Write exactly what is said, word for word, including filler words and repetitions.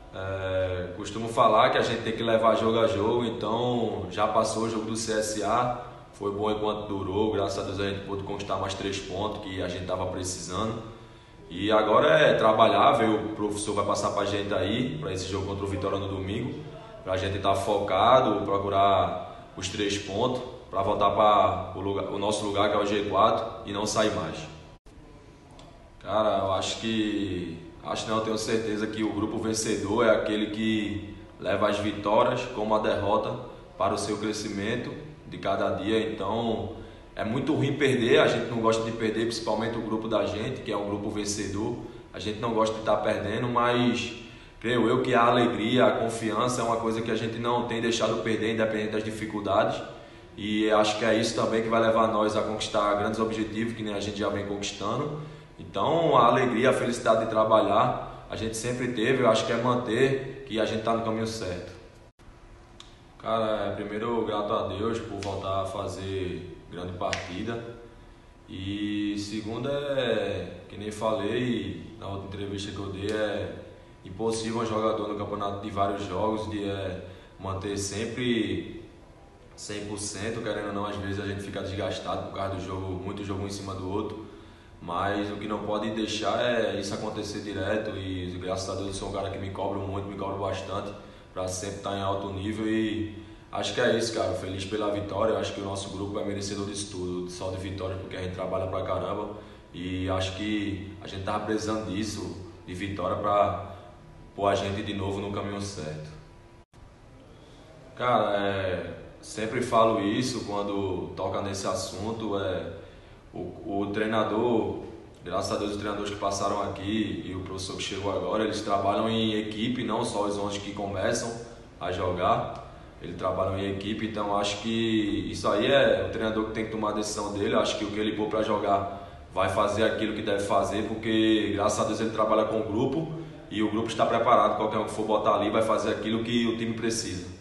É, costumo falar que a gente tem que levar jogo a jogo, então já passou o jogo do C S A, foi bom enquanto durou, graças a Deus a gente pôde conquistar mais três pontos que a gente estava precisando. E agora é trabalhar, ver o professor vai passar pra gente aí, para esse jogo contra o Vitória no domingo, pra gente estar focado, procurar os três pontos, para voltar para o, o nosso lugar que é o G quatro e não sair mais. Cara, eu acho que, acho não, eu tenho certeza que o grupo vencedor é aquele que leva as vitórias como a derrota para o seu crescimento de cada dia. Então é muito ruim perder, a gente não gosta de perder, principalmente o grupo da gente, que é um grupo vencedor. A gente não gosta de estar perdendo, mas creio eu que a alegria, a confiança é uma coisa que a gente não tem deixado perder, independente das dificuldades. E acho que é isso também que vai levar nós a conquistar grandes objetivos, que nem a gente já vem conquistando. Então a alegria, a felicidade de trabalhar, a gente sempre teve, eu acho que é manter que a gente está no caminho certo. Cara, primeiro grato a Deus por voltar a fazer grande partida. E segundo é, que nem falei na outra entrevista que eu dei, é impossível um jogador no campeonato de vários jogos de é, manter sempre cem por cento, querendo ou não, às vezes a gente fica desgastado por causa do jogo, muito jogo um em cima do outro. Mas o que não pode deixar é isso acontecer direto e graças a Deus eu sou um cara que me cobra muito, me cobra bastante para sempre estar em alto nível e acho que é isso, cara. Feliz pela vitória, eu acho que o nosso grupo é merecedor disso tudo, só de vitória porque a gente trabalha pra caramba e acho que a gente tava precisando disso, de vitória para pôr a gente de novo no caminho certo. Cara, é, sempre falo isso quando toca nesse assunto, é O, o treinador, graças a Deus os treinadores que passaram aqui e o professor que chegou agora, eles trabalham em equipe, não só os onze que começam a jogar, eles trabalham em equipe, então acho que isso aí é o treinador que tem que tomar a decisão dele. Acho que o que ele pôr para jogar vai fazer aquilo que deve fazer, porque graças a Deus ele trabalha com o grupo e o grupo está preparado, qualquer um que for botar ali vai fazer aquilo que o time precisa.